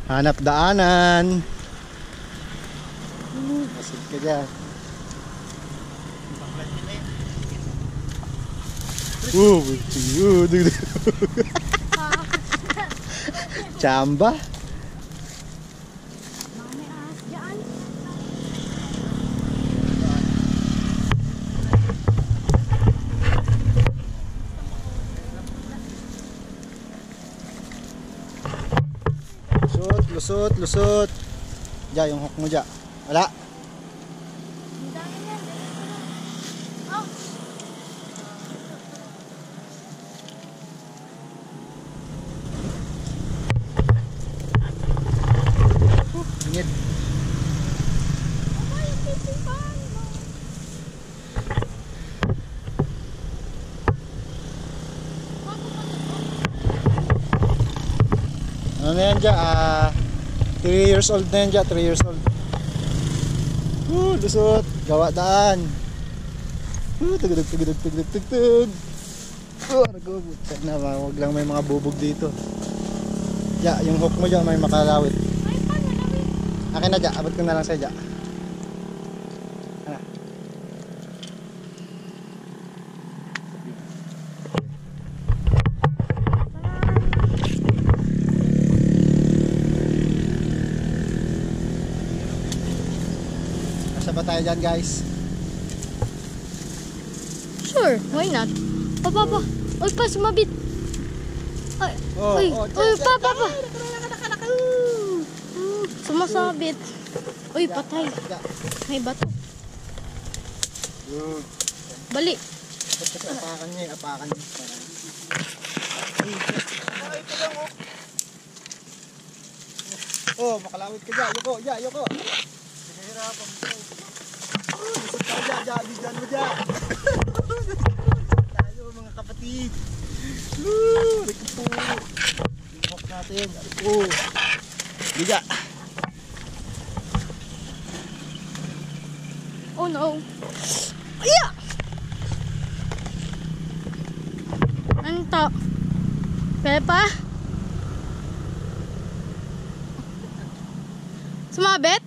Hanap daanan. Masid ka dyan. Chamba. Lusot. Diyan yung hook mo diyan. Wala. Ingit. Ano na yan dyan? 3 years old na yan dyan. 3 years old. Lusot. Gawa daan. Tugtog. Nagubutag na. Huwag lang may mga bubog dito. Ya, yung hook mo dyan may makalawit. Akin na dyan. Abot ko na lang sa'yo dyan. Ano? Nasa ba tayo dyan guys? Sure, why not? Pa. Uy, pa, sumabit. Uy, pa. Sumasabit. Uy, patay. May bato. Bali. Apakan niya. Oh, makalawit ka dyan. Yoko. Hirapan mo. Lusot ka dyan. Bigyan mo dyan. Tayo mga kapatid. Riko po. Hihok natin. Riko. Biga. Oh no. Aya! Ano to? Pepa? Sumabit?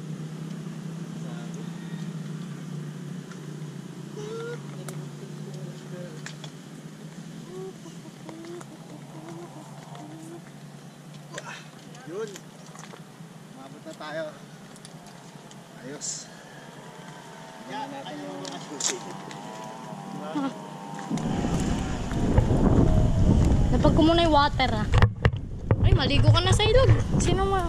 Yun. Mabot na tayo. Ayos. Yan natin yung mga susi. Napag ko muna yung water Ay, maligo ka na sa ilog. Sino mo?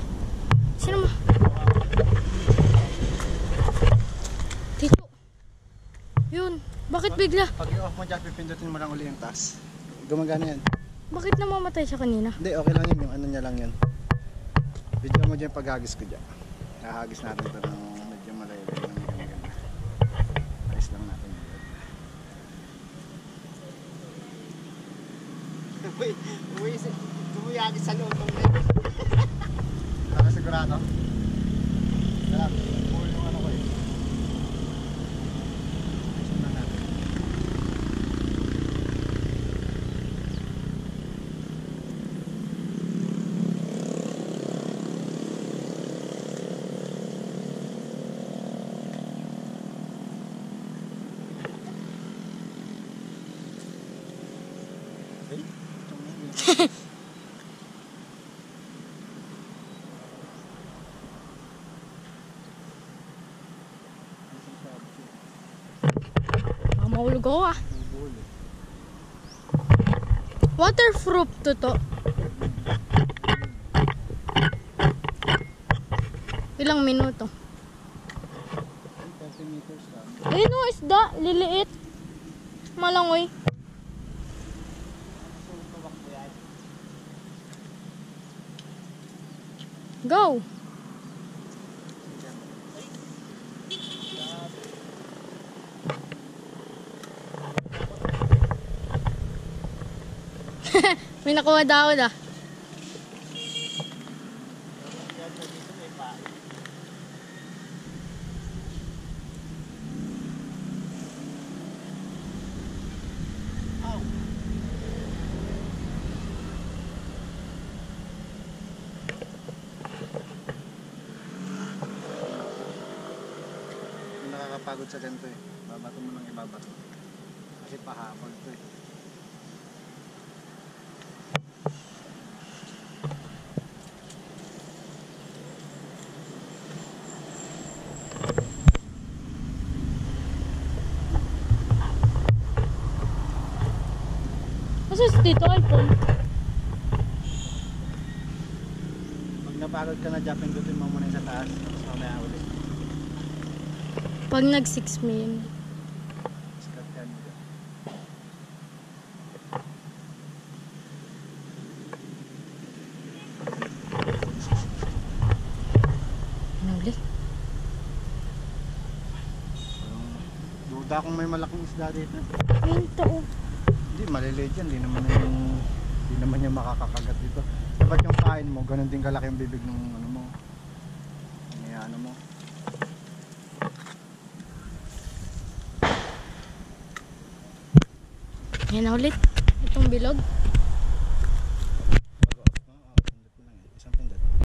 Tito. Yun. Bakit bigla? Pag i-off mo dyan, pipindutin mo lang uli yung taas. Gumagana yan. Bakit namamatay siya kanina? Hindi, okay lang yun. Yung ano niya lang yun. Video mo dyan paghagis ko dyan. Hahagis natin ito ng medyo malayo. Ayos lang natin yun. Tumuyagis sa loob ng leg. Para sigurado. Sarap. Pull yung ano ko eh. Ayos lang natin. Mahulog ako Waterproof to. Ilang minuto? 30 meters lang. Ayun o, isda. Liliit. Malangoy. Go! May nakuha daw pagod sa ganito eh. Babato mo ng ibabato. Kasi pahapon to eh. Kasi dito iPhone. Pag napagod ka na dyan, pindutin mo muna yung sa taas. Tapos mamaya ulit. Pag nag 6 million. Start yan. Ano ulit? Duda kung may malaking isda dito. Minto. Hindi, maliliit yan. Hindi naman yung makakakagat dito. Dapat yung kain mo, ganun din kalaki yung bibig ng ano mo. Ano mo. Yan na ulit. Itong bilog.